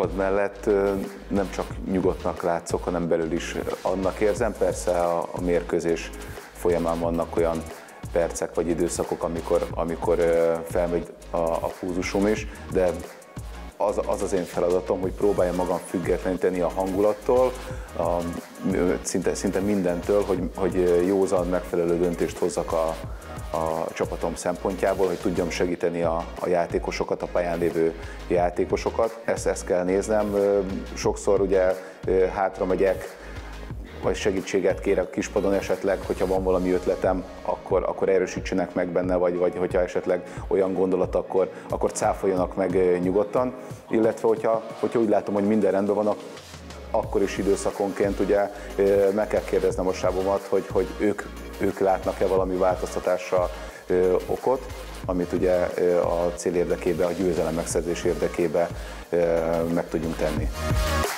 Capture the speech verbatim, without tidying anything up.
pad mellett nem csak nyugodtnak látszok, hanem belül is annak érzem. Persze a, a mérkőzés folyamán vannak olyan percek vagy időszakok, amikor, amikor felmegy a, a pulzusom is, de az, az az én feladatom, hogy próbáljam magam függetleníteni a hangulattól, a, szinte, szinte mindentől, hogy, hogy józan, megfelelő döntést hozzak a, a csapatom szempontjából, hogy tudjam segíteni a, a játékosokat, a pályán lévő játékosokat. Ezt, ezt kell néznem. Sokszor ugye hátra megyek, vagy segítséget kérek a kispadon esetleg, hogyha van valami ötletem, akkor, akkor erősítsenek meg benne, vagy, vagy hogyha esetleg olyan gondolat, akkor, akkor cáfoljanak meg nyugodtan. Illetve, hogyha, hogyha úgy látom, hogy minden rendben van, akkor is időszakonként ugye meg kell kérdeznem a sábomat, hogy, hogy ők, ők látnak-e valami változtatásra okot, amit ugye a cél érdekében, a győzelem megszerzés érdekében meg tudjunk tenni.